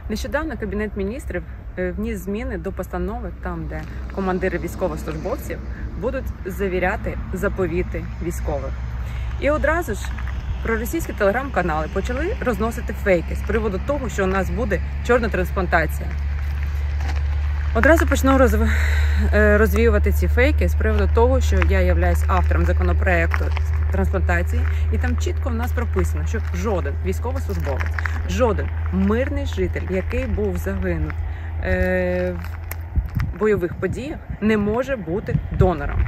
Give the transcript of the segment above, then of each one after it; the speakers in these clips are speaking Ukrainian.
Нещодавно Кабінет міністрів вніс зміни до постанови, там де командири військовослужбовців будуть завіряти заповіти військових. І одразу ж проросійські телеграм-канали почали розносити фейки з приводу того, що у нас буде чорна трансплантація. Одразу почну розвіювати ці фейки з приводу того, що я являюсь автором законопроекту трансплантації, і там чітко в нас прописано, що жоден військовослужбовець, жоден мирний житель, який був загинув в бойових подіях, не може бути донором.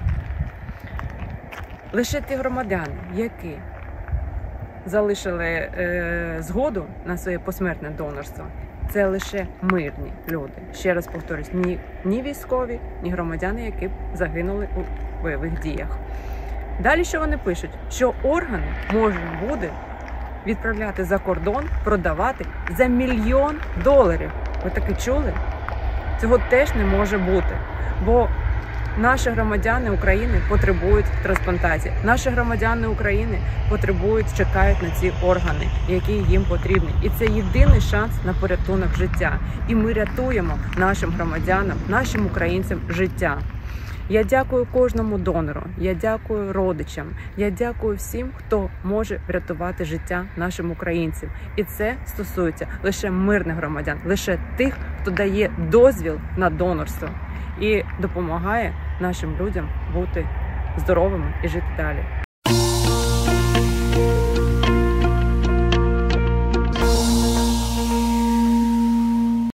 Лише ті громадяни, які залишили згоду на своє посмертне донорство, це лише мирні люди. Ще раз повторюсь, ні військові, ні громадяни, які загинули у бойових діях. Далі що вони пишуть? Що органи можна буде відправляти за кордон, продавати за $1 мільйон. Ви таке чули? Цього теж не може бути, бо наші громадяни України потребують трансплантації. Наші громадяни України чекають на ці органи, які їм потрібні. І це єдиний шанс на порятунок життя. І ми рятуємо нашим громадянам, нашим українцям життя. Я дякую кожному донору, я дякую родичам, я дякую всім, хто може врятувати життя нашим українцям. І це стосується лише мирних громадян, лише тих, хто дає дозвіл на донорство і допомагає нашим людям бути здоровими і жити далі.